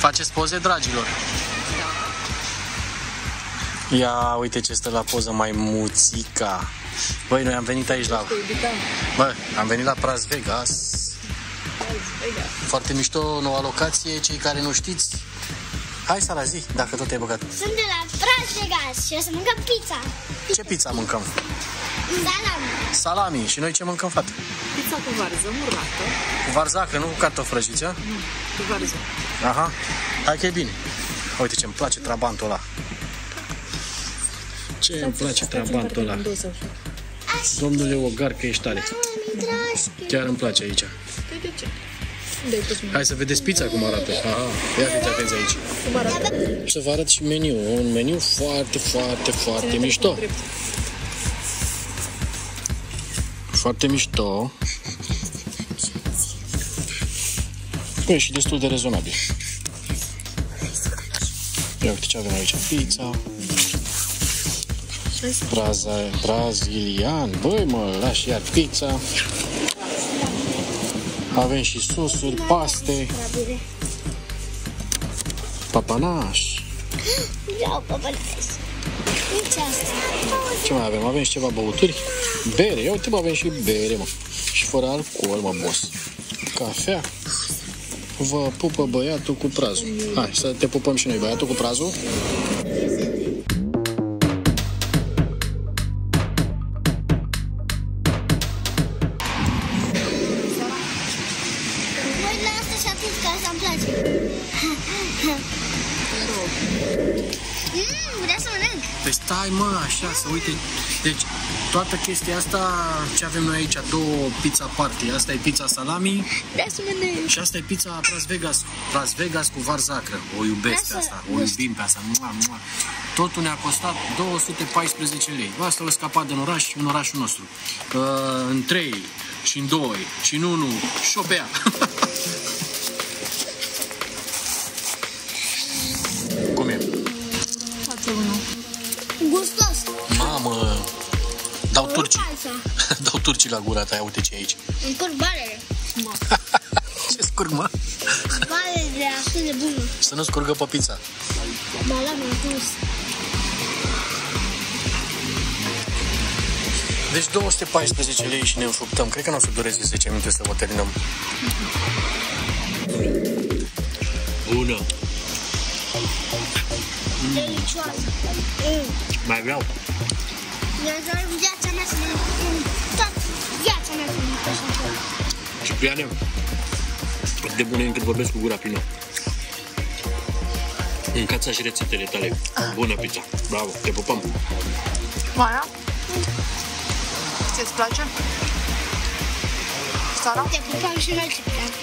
Faceți poze, dragilor? Ia, uite ce stă la poză maimuțica. Băi, noi am venit aici la... Bă, am venit la Las Vegas. Foarte mișto, noua locație. Cei care nu știți, hai să la zi, dacă tot ai băgat. Sunt de la Las Vegas și o să mâncăm pizza. Ce pizza mâncăm? Salami. Salami. Și noi ce mâncăm, fată? Pizza cu varză murată. Cu varzacră, nu cu cartofi prăjiți, a? Nu, cu varză. Aha, hai că e bine. Uite ce îmi place trabantul ăla. Ce îmi place trabantul ăla. Domnule Ogar, că ești tare. Chiar îmi place aici. De ce? Unde ai pus mine? Hai să vedeți pizza cum arată. Aha, ia fiți atenți aici. Cum arată? Să vă arăt și meniul. Un meniu foarte, foarte, foarte mișto. Foarte mișto. E și destul de rezonabil. Ia uite ce avem aici. Pizza. Brazilian. Băi, mă, lași iar pizza. Avem și sosuri, paste. Papanaș. Vreau papanaș. Nici asta. Ce mai avem? Avem și ceva băuturi. Bere. Ia uite, mă, avem și bere, mă. Și fără alcool, mă, boss. Cafea. Vă pupă băiatul cu prazul. Hai, să te pupăm și noi, băiatul cu prazul. Vreau să mănânc. Păi stai, mă, așa, să uite. Deci, toată chestia asta, ce avem noi aici, două pizza party. Asta e pizza salami. Vreau să mănânc. Și asta e pizza Las Vegas. Las Vegas cu varzacră. O iubesc pe asta. O iubim pe asta. Mua, mua. Totul ne-a costat 214 lei. Asta l-a scăpat din oraș, în orașul nostru. În 3, și în 2, și în 1, și o bea. Cum e? Gustos. Mamă! Dau turcii. Dau turcii la gura ta, ia uite ce e aici. Încurc balele. Ce scurg, mă? Balele de atât de bună. Să nu scurgă pe pizza. Ba, la m-am pus. Deci 214 lei și ne înfructăm. Cred că nu o să dureze 10 minute să o terminăm. Bună! Delicioasă. Mai vreau. Eu vreau în viața mea să mănânc. Tot viața mea să mănânc așa. Cipriane, atât de bune încât vorbesc cu gura plină. Mâncați și rețetele tale. Bună pizza. Bravo, te pupăm. Maia? Ți-ți place? Sara? Te pupăm și noi, Ciprian.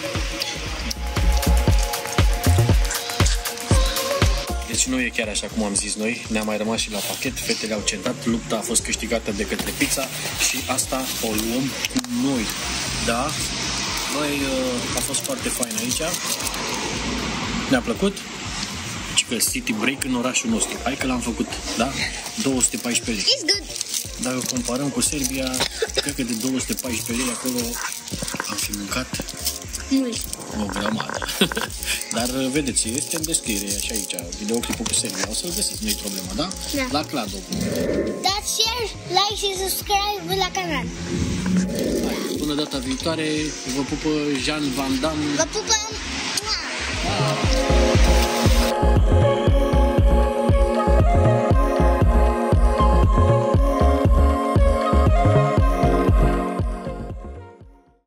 Deci nu e chiar așa cum am zis noi, ne-a mai rămas și la pachet, fetele au cedat, lupta a fost câștigată de către pizza și asta o luăm cu noi, da? Băi, a fost foarte fain aici, ne-a plăcut? Și că city break în orașul nostru, hai că l-am făcut, da? 214 lei. It's good. Dacă comparăm cu Serbia, cred că de 214 lei acolo am fi mâncat Mult. o grămadă. Dar vedeți, este în descriere și aici, videoclipul cu Serbia. O să-l găsiți, nu-i problemă, da? Da. La Clado. Dați share, like și subscribe la canal. Hai, până data viitoare, vă pupă Jean Van Damme. Vă pupăm!